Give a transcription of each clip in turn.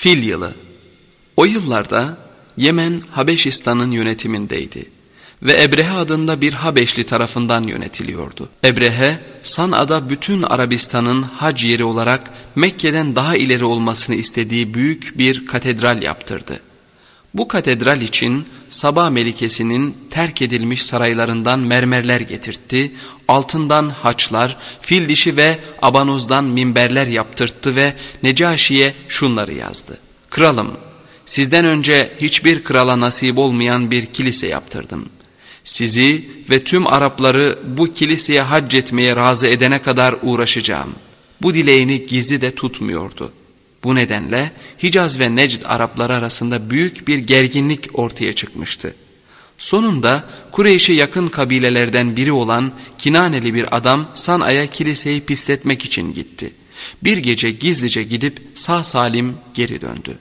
Fil yılı. O yıllarda Yemen Habeşistan'ın yönetimindeydi ve Ebrehe adında bir Habeşli tarafından yönetiliyordu. Ebrehe, San'a'da bütün Arabistan'ın hac yeri olarak Mekke'den daha ileri olmasını istediği büyük bir katedral yaptırdı. Bu katedral için Saba Melikesi'nin terk edilmiş saraylarından mermerler getirtti, altından haçlar, fil dişi ve abanozdan minberler yaptırttı ve Necaşi'ye şunları yazdı: "Kralım, sizden önce hiçbir krala nasip olmayan bir kilise yaptırdım. Sizi ve tüm Arapları bu kiliseye hac etmeye razı edene kadar uğraşacağım." Bu dileğini gizli de tutmuyordu. Bu nedenle Hicaz ve Necd Arapları arasında büyük bir gerginlik ortaya çıkmıştı. Sonunda Kureyş'e yakın kabilelerden biri olan Kinaneli bir adam San'a'ya kiliseyi pisletmek için gitti. Bir gece gizlice gidip sağ salim geri döndü.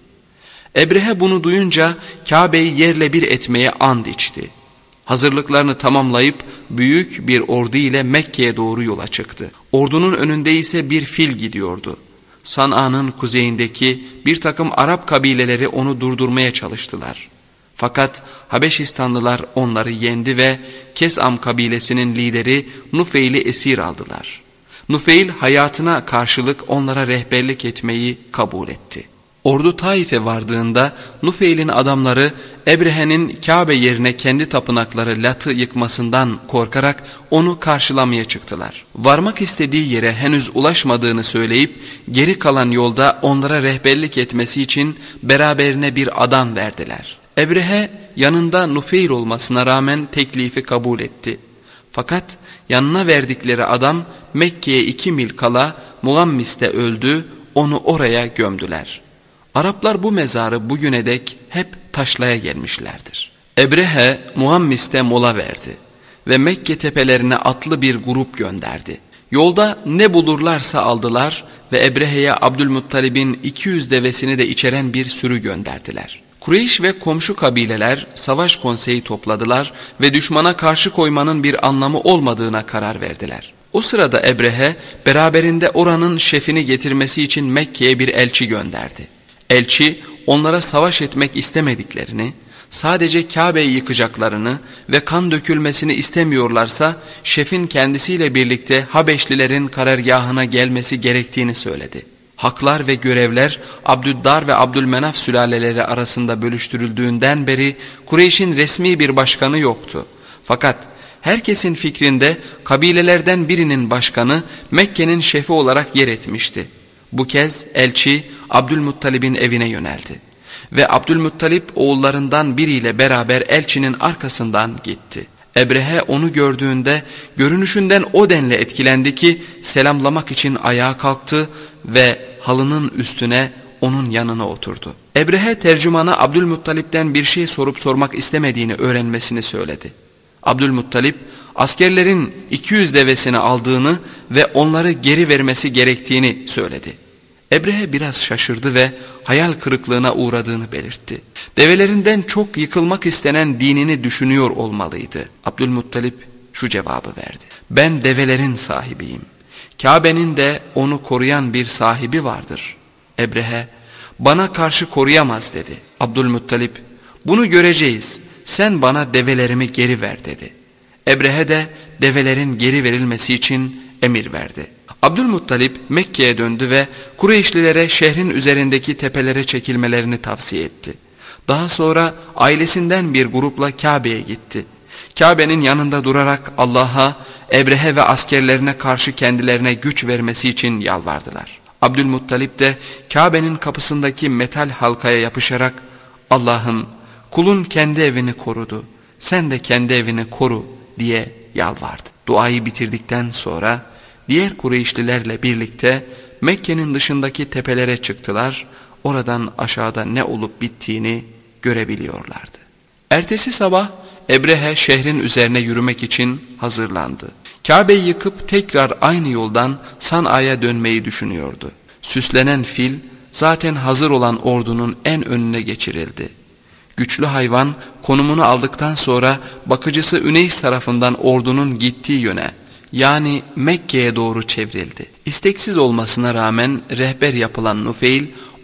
Ebrehe bunu duyunca Kabe'yi yerle bir etmeye and içti. Hazırlıklarını tamamlayıp büyük bir ordu ile Mekke'ye doğru yola çıktı. Ordunun önünde ise bir fil gidiyordu. San'a'nın kuzeyindeki bir takım Arap kabileleri onu durdurmaya çalıştılar. Fakat Habeşistanlılar onları yendi ve Kesam kabilesinin lideri Nufeil'i esir aldılar. Nufeil hayatına karşılık onlara rehberlik etmeyi kabul etti. Ordu Taif'e vardığında Nufeil'in adamları Ebrehe'nin Kabe yerine kendi tapınakları Lat'ı yıkmasından korkarak onu karşılamaya çıktılar. Varmak istediği yere henüz ulaşmadığını söyleyip geri kalan yolda onlara rehberlik etmesi için beraberine bir adam verdiler. Ebrehe yanında Nufeil olmasına rağmen teklifi kabul etti. Fakat yanına verdikleri adam Mekke'ye 2 mil kala Mugammis'te öldü, onu oraya gömdüler. Araplar bu mezarı bugüne dek hep taşlaya gelmişlerdir. Ebrehe Muhammis'te mola verdi ve Mekke tepelerine atlı bir grup gönderdi. Yolda ne bulurlarsa aldılar ve Ebrehe'ye Abdülmuttalib'in 200 devesini de içeren bir sürü gönderdiler. Kureyş ve komşu kabileler savaş konseyi topladılar ve düşmana karşı koymanın bir anlamı olmadığına karar verdiler. O sırada Ebrehe beraberinde oranın şefini getirmesi için Mekke'ye bir elçi gönderdi. Elçi onlara savaş etmek istemediklerini, sadece Kabe'yi yıkacaklarını ve kan dökülmesini istemiyorlarsa şefin kendisiyle birlikte Habeşlilerin karargahına gelmesi gerektiğini söyledi. Haklar ve görevler Abdüddar ve Abdülmenaf sülaleleri arasında bölüştürüldüğünden beri Kureyş'in resmi bir başkanı yoktu. Fakat herkesin fikrinde kabilelerden birinin başkanı Mekke'nin şefi olarak yer etmişti. Bu kez elçi Abdülmuttalib'in evine yöneldi ve Abdülmuttalib oğullarından biriyle beraber elçinin arkasından gitti. Ebrehe onu gördüğünde görünüşünden o denli etkilendi ki selamlamak için ayağa kalktı ve halının üstüne onun yanına oturdu. Ebrehe tercümana Abdülmuttalib'den bir şey sorup sormak istemediğini öğrenmesini söyledi. Abdülmuttalib askerlerin 200 devesini aldığını ve onları geri vermesi gerektiğini söyledi. Ebrehe biraz şaşırdı ve hayal kırıklığına uğradığını belirtti. Develerinden çok yıkılmak istenen dinini düşünüyor olmalıydı. Abdülmuttalib şu cevabı verdi: "Ben develerin sahibiyim. Kabe'nin de onu koruyan bir sahibi vardır." Ebrehe, "Bana karşı koruyamaz," dedi. Abdülmuttalib, "Bunu göreceğiz. Sen bana develerimi geri ver," dedi. Ebrehe de develerin geri verilmesi için emir verdi. Abdülmuttalib Mekke'ye döndü ve Kureyşlilere şehrin üzerindeki tepelere çekilmelerini tavsiye etti. Daha sonra ailesinden bir grupla Kabe'ye gitti. Kabe'nin yanında durarak Allah'a Ebrehe ve askerlerine karşı kendilerine güç vermesi için yalvardılar. Abdülmuttalib de Kabe'nin kapısındaki metal halkaya yapışarak "Allah'ım, kulun kendi evini korudu, sen de kendi evini koru," diye yalvardı. Duayı bitirdikten sonra diğer Kureyşlilerle birlikte Mekke'nin dışındaki tepelere çıktılar, oradan aşağıda ne olup bittiğini görebiliyorlardı. Ertesi sabah Ebrehe şehrin üzerine yürümek için hazırlandı. Kabe'yi yıkıp tekrar aynı yoldan San'a'ya dönmeyi düşünüyordu. Süslenen fil zaten hazır olan ordunun en önüne geçirildi. Güçlü hayvan konumunu aldıktan sonra bakıcısı Üneys tarafından ordunun gittiği yöne, yani Mekke'ye doğru çevrildi. İsteksiz olmasına rağmen rehber yapılan Nufeil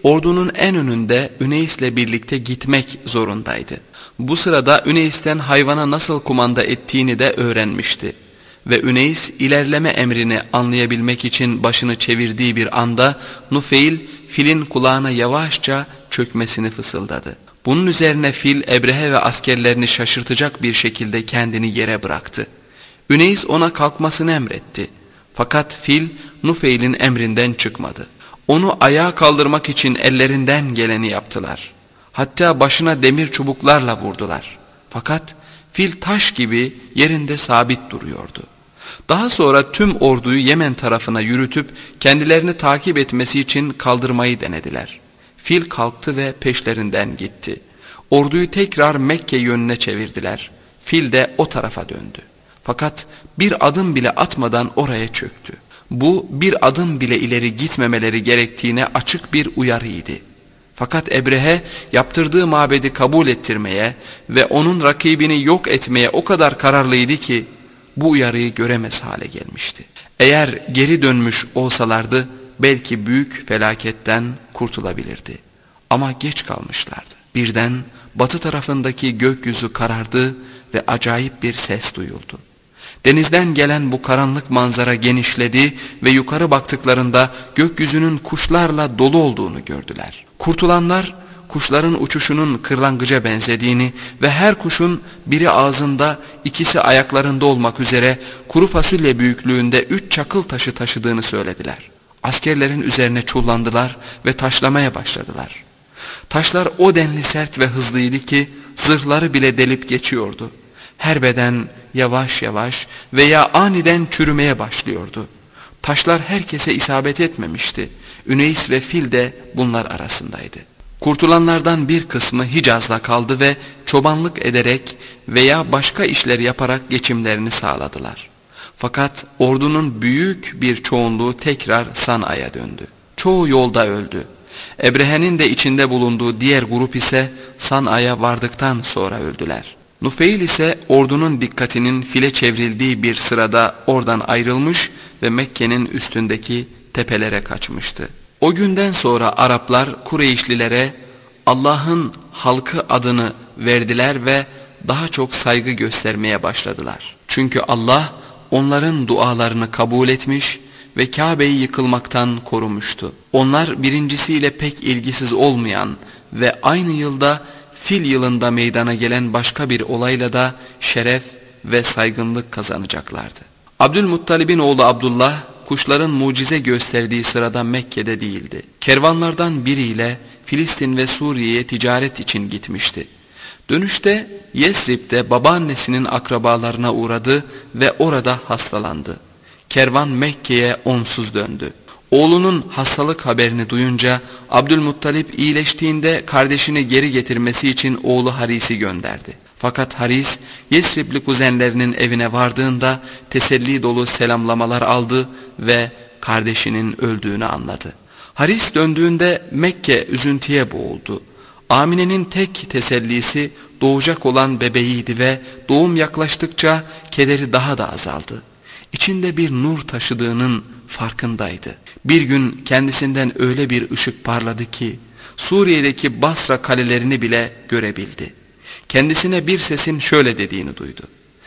ordunun en önünde Üneys'le birlikte gitmek zorundaydı. Bu sırada Üneys'ten hayvana nasıl kumanda ettiğini de öğrenmişti. Ve Üneys ilerleme emrini anlayabilmek için başını çevirdiği bir anda Nufeil filin kulağına yavaşça çökmesini fısıldadı. Bunun üzerine fil Ebrehe ve askerlerini şaşırtacak bir şekilde kendini yere bıraktı. Üneys ona kalkmasını emretti. Fakat fil Nufeil'in emrinden çıkmadı. Onu ayağa kaldırmak için ellerinden geleni yaptılar. Hatta başına demir çubuklarla vurdular. Fakat fil taş gibi yerinde sabit duruyordu. Daha sonra tüm orduyu Yemen tarafına yürütüp kendilerini takip etmesi için kaldırmayı denediler. Fil kalktı ve peşlerinden gitti. Orduyu tekrar Mekke yönüne çevirdiler. Fil de o tarafa döndü. Fakat bir adım bile atmadan oraya çöktü. Bu bir adım bile ileri gitmemeleri gerektiğine açık bir uyarıydı. Fakat Ebrehe yaptırdığı mabedi kabul ettirmeye ve onun rakibini yok etmeye o kadar kararlıydı ki bu uyarıyı göremez hale gelmişti. Eğer geri dönmüş olsalardı belki büyük felaketten kurtulabilirdi. Ama geç kalmışlardı. Birden batı tarafındaki gökyüzü karardı ve acayip bir ses duyuldu. Denizden gelen bu karanlık manzara genişledi ve yukarı baktıklarında gökyüzünün kuşlarla dolu olduğunu gördüler. Kurtulanlar kuşların uçuşunun kırlangıca benzediğini ve her kuşun biri ağzında ikisi ayaklarında olmak üzere kuru fasulye büyüklüğünde 3 çakıl taşı taşıdığını söylediler. Askerlerin üzerine çullandılar ve taşlamaya başladılar. Taşlar o denli sert ve hızlıydı ki zırhları bile delip geçiyordu. Her beden yavaş yavaş veya aniden çürümeye başlıyordu. Taşlar herkese isabet etmemişti. Üneys ve fil de bunlar arasındaydı. Kurtulanlardan bir kısmı Hicaz'da kaldı ve çobanlık ederek veya başka işler yaparak geçimlerini sağladılar. Fakat ordunun büyük bir çoğunluğu tekrar San'a'ya döndü. Çoğu yolda öldü. Ebrehe'nin de içinde bulunduğu diğer grup ise San'a'ya vardıktan sonra öldüler. Nufeil ise ordunun dikkatinin file çevrildiği bir sırada oradan ayrılmış ve Mekke'nin üstündeki tepelere kaçmıştı. O günden sonra Araplar Kureyşlilere Allah'ın halkı adını verdiler ve daha çok saygı göstermeye başladılar. Çünkü Allah onların dualarını kabul etmiş ve Kabe'yi yıkılmaktan korumuştu. Onlar birincisiyle pek ilgisiz olmayan ve aynı yılda Fil yılında meydana gelen başka bir olayla da şeref ve saygınlık kazanacaklardı. Abdülmuttalib'in oğlu Abdullah kuşların mucize gösterdiği sırada Mekke'de değildi. Kervanlardan biriyle Filistin ve Suriye'ye ticaret için gitmişti. Dönüşte Yesrib'de babaannesinin akrabalarına uğradı ve orada hastalandı. Kervan Mekke'ye onsuz döndü. Oğlunun hastalık haberini duyunca Abdülmuttalip iyileştiğinde kardeşini geri getirmesi için oğlu Haris'i gönderdi. Fakat Haris Yesribli kuzenlerinin evine vardığında teselli dolu selamlamalar aldı ve kardeşinin öldüğünü anladı. Haris döndüğünde Mekke üzüntüye boğuldu. Amine'nin tek tesellisi doğacak olan bebeğiydi ve doğum yaklaştıkça kederi daha da azaldı. İçinde bir nur taşıdığının farkındaydı. Bir gün kendisinden öyle bir ışık parladı ki Suriye'deki Basra kalelerini bile görebildi. Kendisine bir sesin şöyle dediğini duydu.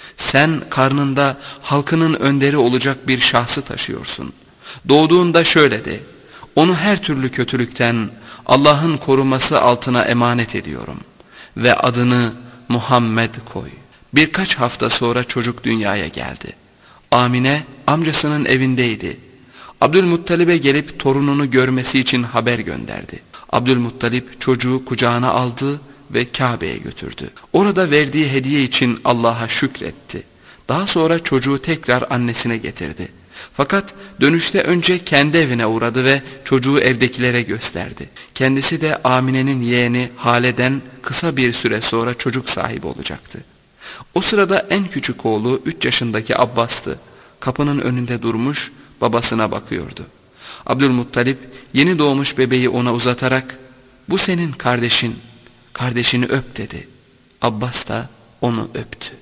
Sen karnında halkının önderi olacak bir şahsı taşıyorsun. Doğduğunda şöyle de, onu her türlü kötülükten Allah'ın koruması altına emanet ediyorum ve adını Muhammed koy. Birkaç hafta sonra çocuk dünyaya geldi. Amine amcasının evindeydi. Abdülmuttalib'e gelip torununu görmesi için haber gönderdi. Abdülmuttalib çocuğu kucağına aldı ve Kabe'ye götürdü. Orada verdiği hediye için Allah'a şükretti. Daha sonra çocuğu tekrar annesine getirdi. Fakat dönüşte önce kendi evine uğradı ve çocuğu evdekilere gösterdi. Kendisi de Amine'nin yeğeni Hale'den kısa bir süre sonra çocuk sahibi olacaktı. O sırada en küçük oğlu 3 yaşındaki Abbas'tı. Kapının önünde durmuş babasına bakıyordu. Abdülmuttalip yeni doğmuş bebeği ona uzatarak "Bu senin kardeşin, kardeşini öp" dedi. Abbas da onu öptü.